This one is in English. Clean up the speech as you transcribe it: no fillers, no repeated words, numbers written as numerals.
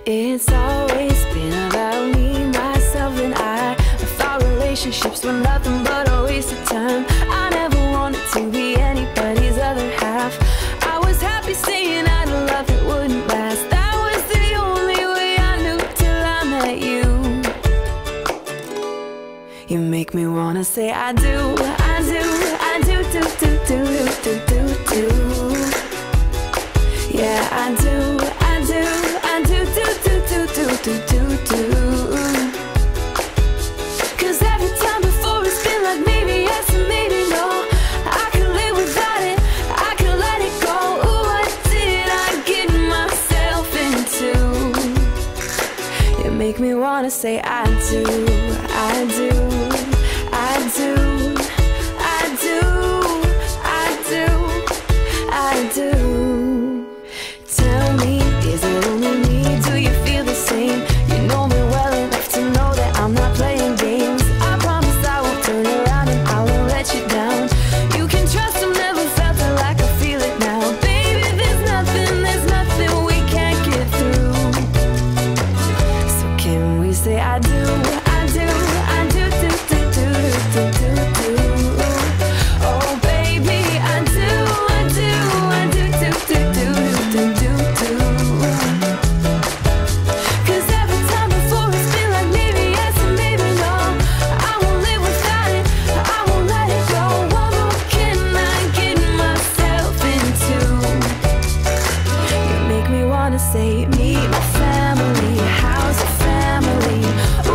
It's always been about me, myself, and I thought relationships were nothing but a waste of time. I never wanted to be anybody's other half. I was happy saying I'd love that wouldn't last. That was the only way I knew till I met you. You make me wanna say I do, I do, I do, do, do, do, do, do, do. Yeah, I do, I do, I do, do, do, do, do, do, do, do. 'Cause every time before it's been like maybe yes and maybe no. I could live without it, I could let it go. Ooh, what did I get myself into? You make me wanna say I do, I do, I do, I do, I do, I do. Tell me, is it only me? Do you feel the same? You know me well enough to know that I'm not playing games. I promise I won't turn around and I won't let you down. You can trust I've never felt it like I feel it now. Baby, there's nothing we can't get through. So can we say I do, I do, I do, do, do, do, do, do, do. Oh baby, I do, I do, I do, do, do, do, do, do, do. 'Cause every time before it's been like maybe yes and maybe no. I won't live without it, I won't let it go. What more can I get myself into? You make me wanna say meet my family, how's your family?